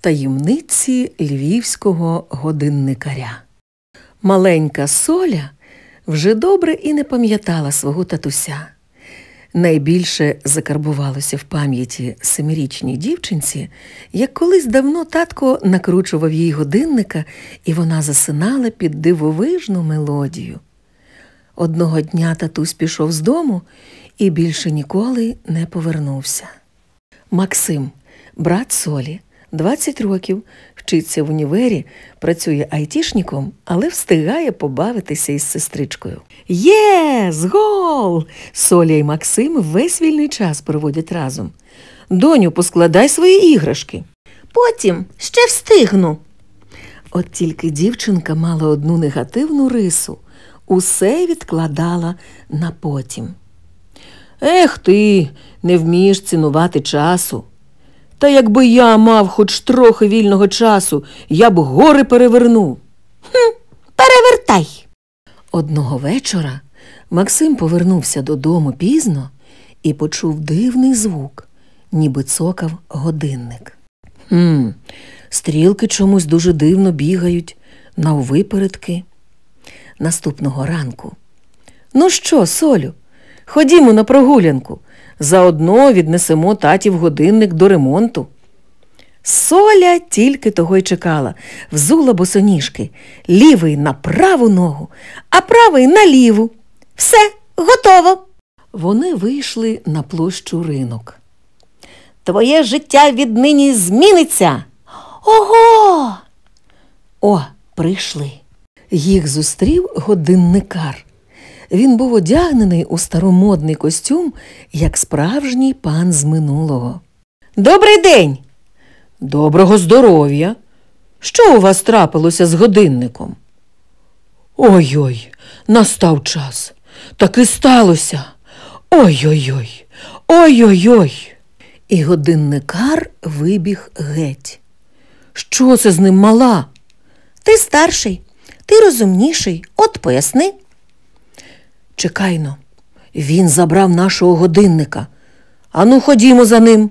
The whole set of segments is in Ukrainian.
Таємниці львівського годинникаря. Маленька Соля вже добре і не пам'ятала свого татуся. Найбільше закарбувалося в пам'яті 7-річній дівчинці, як колись давно татко накручував їй годинника, і вона засинала під дивовижну мелодію. Одного дня татусь пішов з дому і більше ніколи не повернувся. Максим, брат Солі, 20 років, вчиться в універі, працює айтішником, але встигає побавитися із сестричкою. «Єс! Гол!» Соля і Максим весь вільний час проводять разом. «Доню, поскладай свої іграшки». «Потім, ще встигну». От тільки дівчинка мала одну негативну рису. Усе відкладала на потім. «Ех ти, не вмієш цінувати часу. Та якби я мав хоч трохи вільного часу, я б гори перевернув». Перевертай. Одного вечора Максим повернувся додому пізно і почув дивний звук, ніби цокав годинник. Стрілки чомусь дуже дивно бігають, наввипередки. Наступного ранку. «Ну що, Солю, ходімо на прогулянку. Заодно віднесемо татів годинник до ремонту». Соля тільки того й чекала. Взула босоніжки, лівий на праву ногу, а правий на ліву. Все, готово. Вони вийшли на площу Ринок. Твоє життя віднині зміниться. Ого! О, прийшли. Їх зустрів годинникар. Він був одягнений у старомодний костюм, як справжній пан з минулого. «Добрий день!» «Доброго здоров'я! Що у вас трапилося з годинником?» «Ой-ой, настав час. Таки сталося. Ой-ой-ой, ой-ой-ой!» І годинникар вибіг геть. «Що це з ним, мала?» «Ти старший, ти розумніший, от поясни». «Чекайно, він забрав нашого годинника. Ану, ходімо за ним».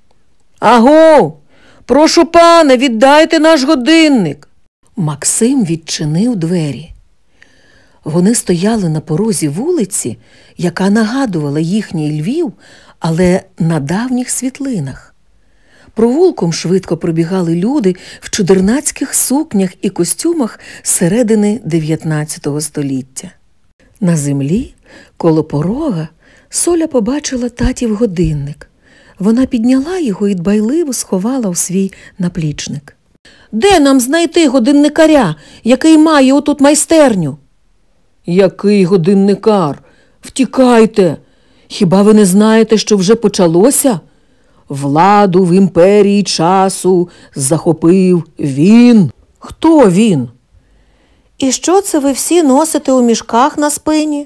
«Аго! Прошу пана, віддайте наш годинник!» Максим відчинив двері. Вони стояли на порозі вулиці, яка нагадувала їхній Львів, але на давніх світлинах. Провулком швидко пробігали люди в чудернацьких сукнях і костюмах середини 19 століття. На землі, коло порога, Соля побачила татів годинник. Вона підняла його і дбайливо сховала у свій наплічник. «Де нам знайти годинникаря, який має отут майстерню?» «Який годинникар? Втікайте! Хіба ви не знаєте, що вже почалося? Владу в імперії часу захопив він». «Хто він?» «І що це ви всі носите у мішках на спині?»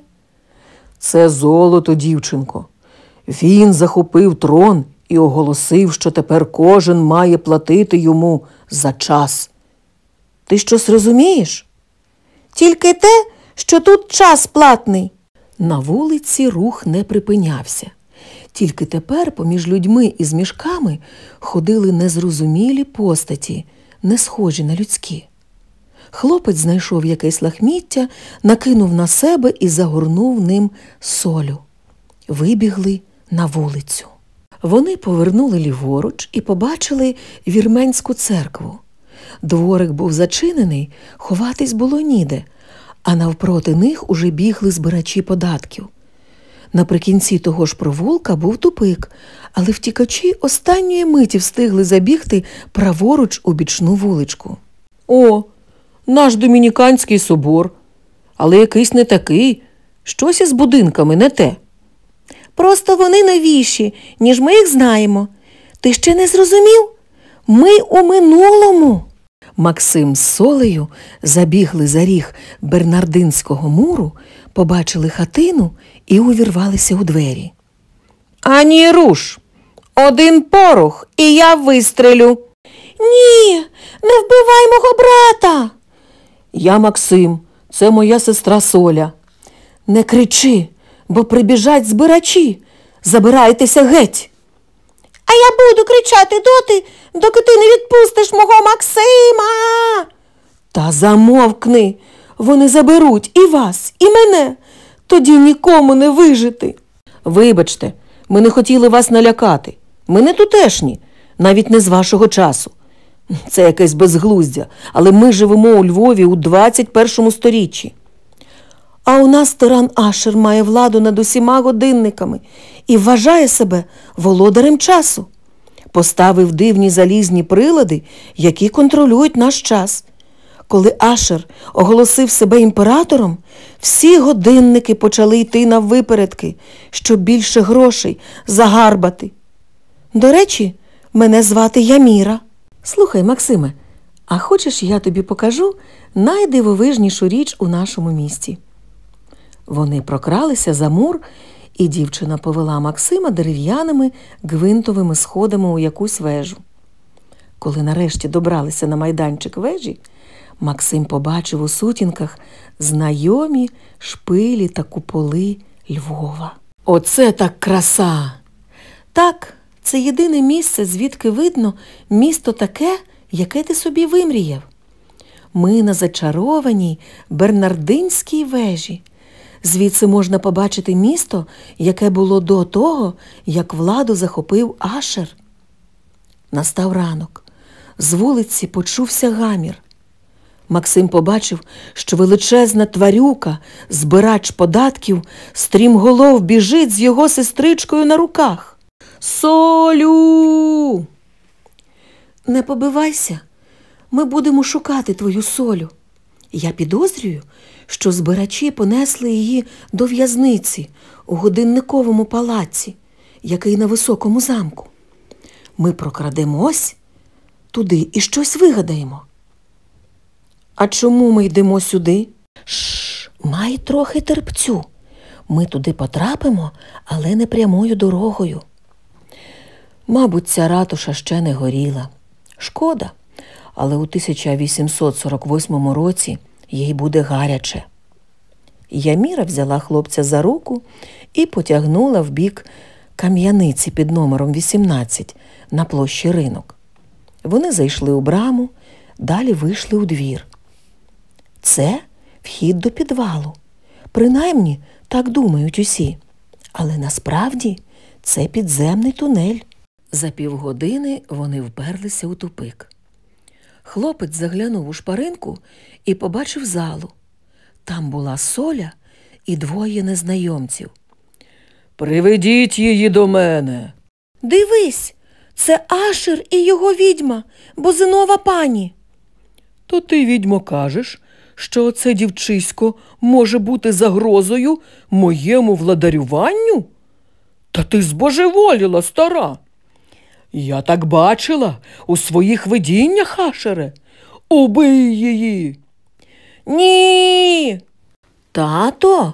«Це золото, дівчинко. Він захопив трон і оголосив, що тепер кожен має платити йому за час. Ти щось розумієш?» «Тільки те, що тут час платний». На вулиці рух не припинявся. Тільки тепер поміж людьми із мішками ходили незрозумілі постаті, не схожі на людські. Хлопець знайшов якесь лахміття, накинув на себе і загорнув ним Солю. Вибігли на вулицю. Вони повернули ліворуч і побачили вірменську церкву. Дворик був зачинений, ховатись було ніде, а навпроти них уже бігли збирачі податків. Наприкінці того ж провулка був тупик, але втікачі останньої миті встигли забігти праворуч у бічну вуличку. «О, наш Домініканський собор, але якийсь не такий, щось із будинками не те». «Просто вони новіші, ніж ми їх знаємо. Ти ще не зрозумів? Ми у минулому». Максим з Солею забігли за ріг Бернардинського муру, побачили хатину і увірвалися у двері. «Ані руш! Один порох, і я вистрелю!» «Ні, не вбивай мого брата!» «Я Максим, це моя сестра Соля». «Не кричи, бо прибіжать збирачі. Забирайтеся геть!» «А я буду кричати доти, доки ти не відпустиш мого Та замовкни! Вони заберуть і вас, і мене. Тоді нікому не вижити. Вибачте, ми не хотіли вас налякати. Ми не тутешні, навіть не з вашого часу. Це якесь безглуздя, але ми живемо у Львові у 21 сторіччі. А у нас тиран Ашер має владу над усіма годинниками і вважає себе володарем часу. Поставив дивні залізні прилади, які контролюють наш час. Коли Ашер оголосив себе імператором, всі годинники почали йти наввипередки, щоб більше грошей загарбати. До речі, мене звати Яміра. Слухай, Максиме, а хочеш, я тобі покажу найдивовижнішу річ у нашому місті? Вони прокралися за мур, і дівчина повела Максима дерев'яними гвинтовими сходами у якусь вежу. Коли нарешті добралися на майданчик вежі, Максим побачив у сутінках знайомі шпилі та куполи Львова. Оце так краса! Так, це єдине місце, звідки видно місто таке, яке ти собі вимріяв. Ми на зачарованій Бернардинській вежі. Звідси можна побачити місто, яке було до того, як владу захопив Ашер. Настав ранок. З вулиці почувся гамір. Максим побачив, що величезна тварюка, збирач податків, стрімголов біжить з його сестричкою на руках. «Солю!» Не побивайся, ми будемо шукати твою Солю. Я підозрюю, що збирачі понесли її до в'язниці у годинниковому палаці, який на високому замку. Ми прокрадемось туди і щось вигадаємо. А чому ми йдемо сюди? Май трохи терпцю. Ми туди потрапимо, але не прямою дорогою. Мабуть, ця ратуша ще не горіла. Шкода, але у 1848 році їй буде гаряче. Яміра взяла хлопця за руку і потягнула в бік кам'яниці під номером 18 на площі Ринок. Вони зайшли у браму, далі вийшли у двір. Це вхід до підвалу. Принаймні, так думають усі. Але насправді це підземний тунель. За півгодини вони вперлися у тупик. Хлопець заглянув у шпаринку і побачив залу. Там була Соля і двоє незнайомців. «Приведіть її до мене!» «Дивись, це Ашер і його відьма, Бузинова пані!» «То ти, відьмо, кажеш, що оце дівчисько може бути загрозою моєму владарюванню? Та ти збожеволіла, стара! Я так бачила у своїх видіннях, Ашере. Убий її!» «Ні!» «Тато?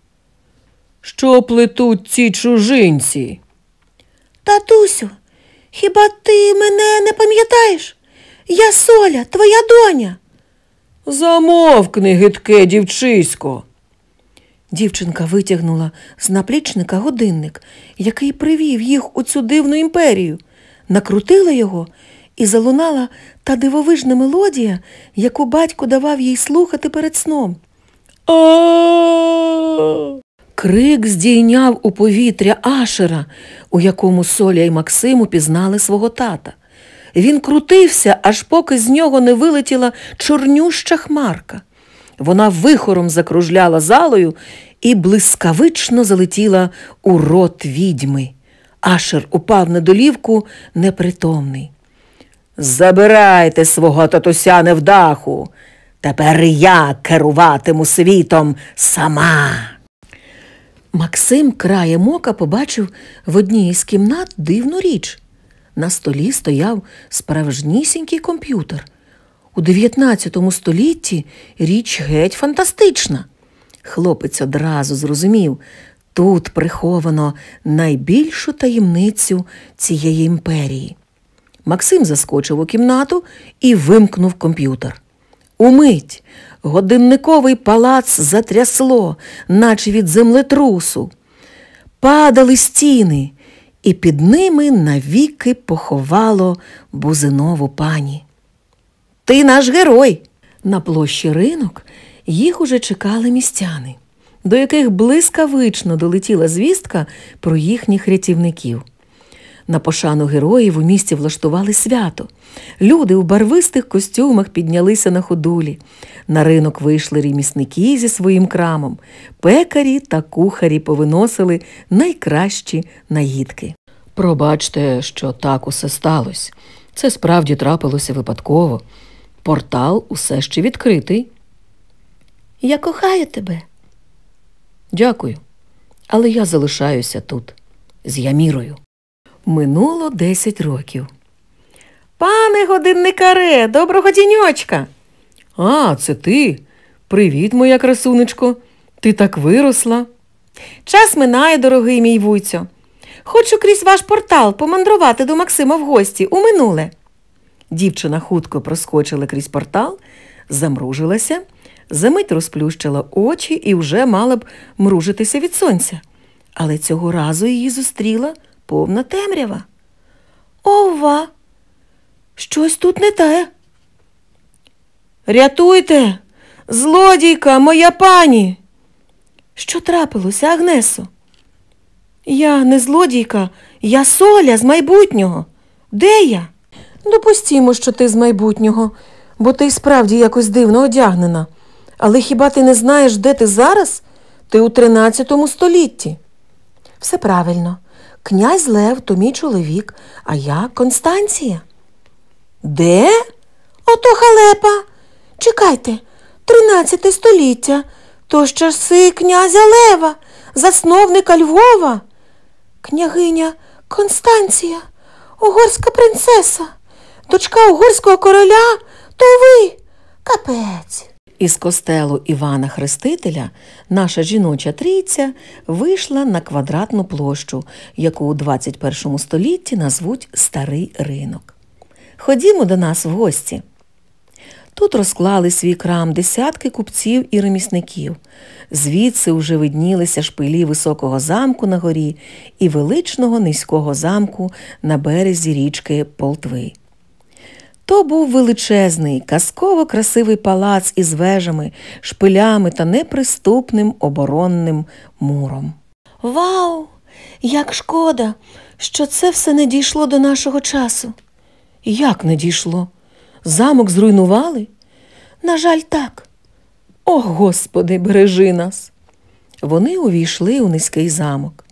Що плетуть ці чужинці?» «Татусю, хіба ти мене не пам'ятаєш? Я Соля, твоя доня!» «Замовкни, гидке дівчисько!» Дівчинка витягнула з наплічника годинник, який привів їх у цю дивну імперію, накрутила його і залунала та дивовижна мелодія, яку батько давав їй слухати перед сном. А-а-а! Крик здійняв у повітря Ашера, у якому Соля і Максим упізнали свого тата. Він крутився, аж поки з нього не вилетіла чорнюща хмарка. Вона вихором закружляла залою і блискавично залетіла у рот відьми. Ашер упав на долівку непритомний. «Забирайте свого татуся невдаху! Тепер я керуватиму світом сама!» Максим краєм ока побачив в одній із кімнат дивну річ. На столі стояв справжнісінький комп'ютер. У 19 столітті річ геть фантастична. Хлопець одразу зрозумів, тут приховано найбільшу таємницю цієї імперії. Максим заскочив у кімнату і вимкнув комп'ютер. Умить годинниковий палац затрясло, наче від землетрусу. Падали стіни, і під ними навіки поховало Бузинову пані. «Ти наш герой!» На площі Ринок їх уже чекали містяни, до яких блискавично долетіла звістка про їхніх рятівників. На пошану героїв у місті влаштували свято. Люди у барвистих костюмах піднялися на ходулі. На ринок вийшли ремісники зі своїм крамом. Пекарі та кухарі повиносили найкращі наїдки. Пробачте, що так усе сталося. Це справді трапилося випадково. Портал усе ще відкритий. Я кохаю тебе. Дякую. Але я залишаюся тут, з Ямірою. Минуло 10 років. Пане годинникаре, доброго діньочка! А, це ти? Привіт, моя красунечко. Ти так виросла. Час минає, дорогий мій вуйцю. Хочу крізь ваш портал помандрувати до Максима в гості у минуле. Дівчина хутко проскочила крізь портал, замружилася, замить розплющила очі і вже мала б мружитися від сонця. Але цього разу її зустріла повна темрява. Ова! Щось тут не те. Рятуйте! Злодійка, моя пані! Що трапилося, Агнесо? Я не злодійка, я Соля з майбутнього. Де я? Допустімо, що ти з майбутнього, бо ти й справді якось дивно одягнена. Але хіба ти не знаєш, де ти зараз? Ти у 13 столітті. Все правильно. Князь Лев – то мій чоловік, а я – Констанція. Де? Ото халепа. Чекайте, 13 століття. То ж часи князя Лева, засновника Львова. Княгиня Констанція, угорська принцеса, дочка угорського короля, то ви. Капець. Із костелу Івана Хрестителя наша жіноча трійця вийшла на квадратну площу, яку у 21 столітті назвуть Старий Ринок. Ходімо до нас в гості. Тут розклали свій крам десятки купців і ремісників. Звідси уже виднілися шпилі високого замку на горі і величного низького замку на березі річки Полтви. То був величезний, казково-красивий палац із вежами, шпилями та неприступним оборонним муром. Вау! Як шкода, що це все не дійшло до нашого часу. Як не дійшло? Замок зруйнували? На жаль, так. О, Господи, бережи нас! Вони увійшли у низький замок.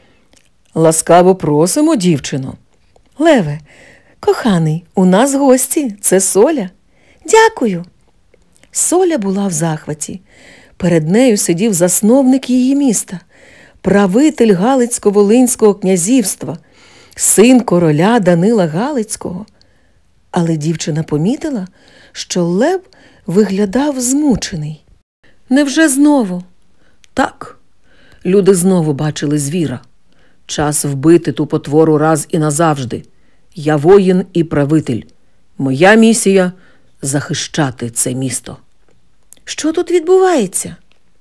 Ласкаво просимо, дівчино. Леве, коханий, у нас гості, це Соля. Дякую. Соля була в захваті. Перед нею сидів засновник її міста, правитель Галицько-Волинського князівства, син короля Данила Галицького. Але дівчина помітила, що Лев виглядав змучений. Невже знову? Так, люди знову бачили звіра. Час вбити ту потвору раз і назавжди. Я воїн і правитель. Моя місія – захищати це місто. Що тут відбувається?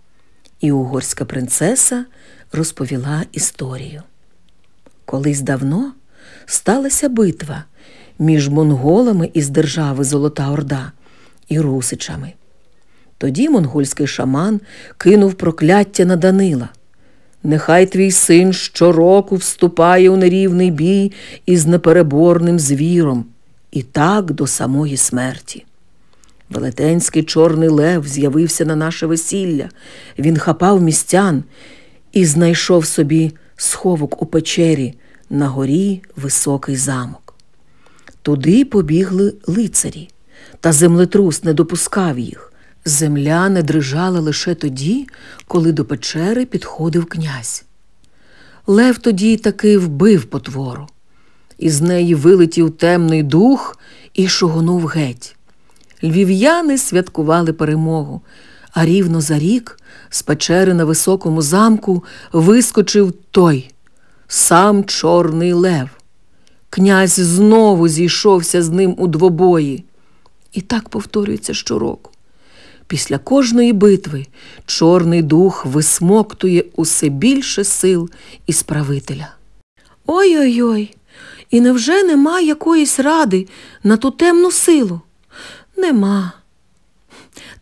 І угорська принцеса розповіла історію. Колись давно сталася битва між монголами із держави Золота Орда і русичами. Тоді монгольський шаман кинув прокляття на Данила. Нехай твій син щороку вступає у нерівний бій із непереборним звіром, і так до самої смерті. Велетенський чорний лев з'явився на наше весілля. Він хапав містян і знайшов собі сховок у печері на горі високий замок. Туди побігли лицарі, та землетрус не допускав їх. Земля не дрижала лише тоді, коли до печери підходив князь. Лев тоді таки вбив потвору. Із неї вилетів темний дух і шугонув геть. Львів'яни святкували перемогу, а рівно за рік з печери на високому замку вискочив той, сам Чорний Лев. Князь знову зійшовся з ним у двобої. І так повторюється щороку. Після кожної битви Чорний дух висмоктує усе більше сил із правителя. Ой-ой-ой, і невже нема якоїсь ради на ту темну силу? Нема.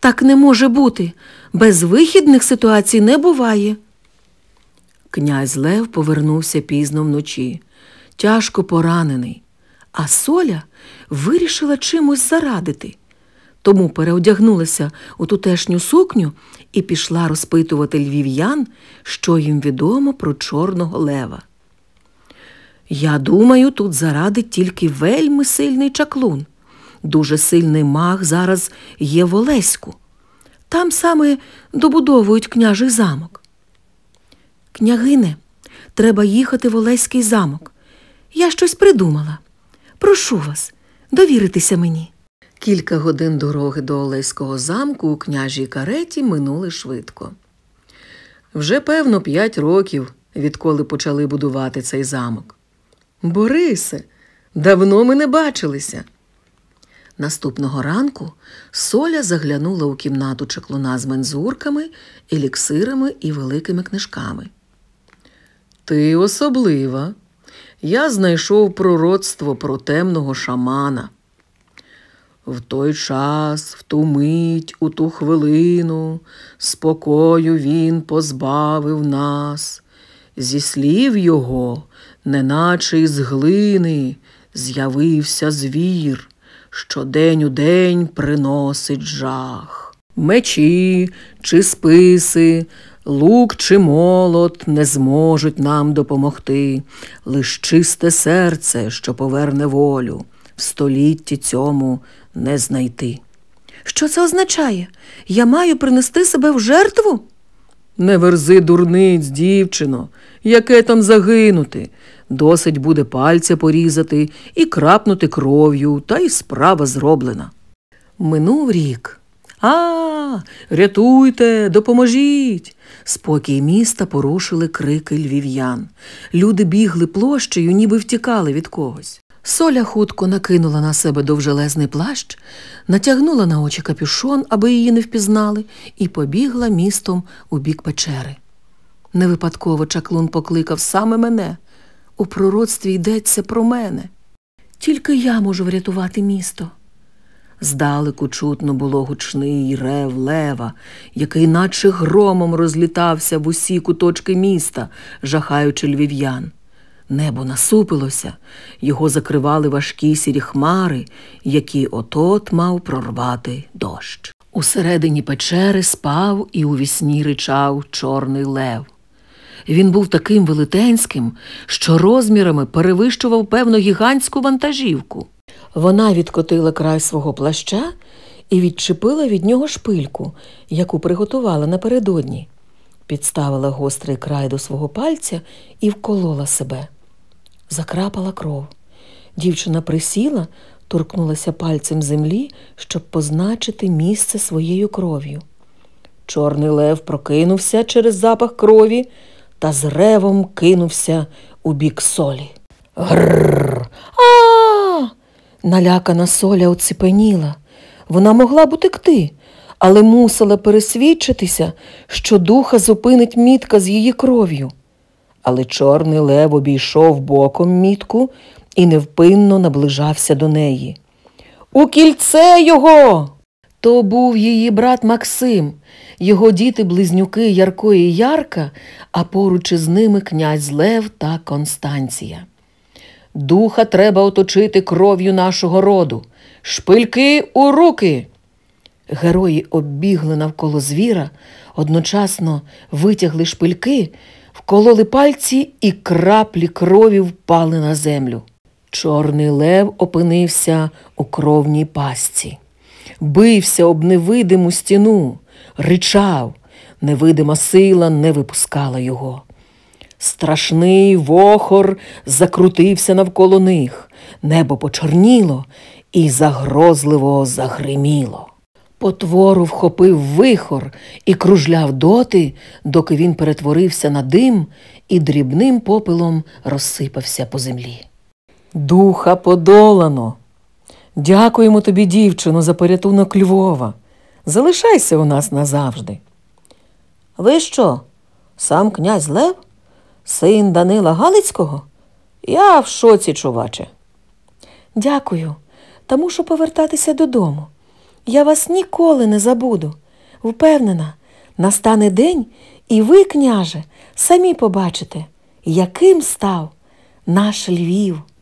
Так не може бути. Безвихідних ситуацій не буває. Князь Лев повернувся пізно вночі, тяжко поранений, а Соля вирішила чимось зарадити. Тому переодягнулася у тутешню сукню і пішла розпитувати львів'ян, що їм відомо про Чорного Лева. «Я думаю, тут зарадить тільки вельми сильний чаклун. Дуже сильний маг зараз є в Олеську. Там саме добудовують княжий замок». «Княгине, треба їхати в Олеський замок. Я щось придумала. Прошу вас, довіритися мені». Кілька годин дороги до Олеського замку у княжій кареті минули швидко. Вже, певно, 5 років, відколи почали будувати цей замок. «Борисе, давно ми не бачилися». Наступного ранку Соля заглянула у кімнату чаклуна з мензурками, еліксирами і великими книжками. «Ти особлива. Я знайшов пророцтво про темного шамана. В той час, в ту мить, у ту хвилину, спокою він позбавив нас. Зі слів його, неначе із глини, з'явився звір, що день у день приносить жах. Мечі чи списи, лук чи молот не зможуть нам допомогти, лиш чисте серце, що поверне волю, в столітті цьому не знайти». «Що це означає? Я маю принести себе в жертву?» «Не верзи дурниць, дівчино, яке там загинути. Досить буде пальця порізати і крапнути кров'ю, та й справа зроблена». Минув рік. Рятуйте, допоможіть!» Спокій міста порушили крики львів'ян. Люди бігли площею, ніби втікали від когось. Соля хутко накинула на себе довжелезний плащ, натягнула на очі капюшон, аби її не впізнали, і побігла містом у бік печери. Не випадково чаклун покликав саме мене. У пророцтві йдеться про мене. Тільки я можу врятувати місто. Здалеку чутно було гучний рев лева, який наче громом розлітався в усі куточки міста, жахаючи львів'ян. Небо насупилося, його закривали важкі сірі хмари, які от-от мав прорвати дощ. Усередині печери спав і у вісні ричав Чорний Лев. Він був таким велетенським, що розмірами перевищував, певно, гігантську вантажівку. Вона відкотила край свого плаща і відчепила від нього шпильку, яку приготувала напередодні. Підставила гострий край до свого пальця і вколола себе. Закрапала кров. Дівчина присіла, торкнулася пальцем землі, щоб позначити місце своєю кров'ю. Чорний Лев прокинувся через запах крові та з ревом кинувся у бік Солі. «Грррр! А!» Налякана Соля оціпеніла. Вона могла б утекти, але мусила пересвідчитися, що духа зупинить мітка з її кров'ю. Але Чорний Лев обійшов боком мітку і невпинно наближався до неї. «У кільце його!» То був її брат Максим, його діти-близнюки Ярко і Ярка, а поруч із ними князь Лев та Констанція. «Духа треба оточити кров'ю нашого роду. Шпильки у руки!» Герої оббігли навколо звіра, одночасно витягли шпильки, вкололи пальці, і краплі крові впали на землю. Чорний Лев опинився у кровній пастці. Бився об невидиму стіну, ричав. Невидима сила не випускала його. Страшний вохор закрутився навколо них. Небо почорніло і загрозливо загриміло. Потвору вхопив вихор і кружляв доти, доки він перетворився на дим і дрібним попелом розсипався по землі. «Духа подолано! Дякуємо тобі, дівчино, за порятунок Львова. Залишайся у нас назавжди». «Ви що, сам князь Лев? Син Данила Галицького? Я в шоці, чуваче». «Дякую, та мушу повертатися додому. Я вас ніколи не забуду. Впевнена, настане день, і ви, княже, самі побачите, яким став наш Львів.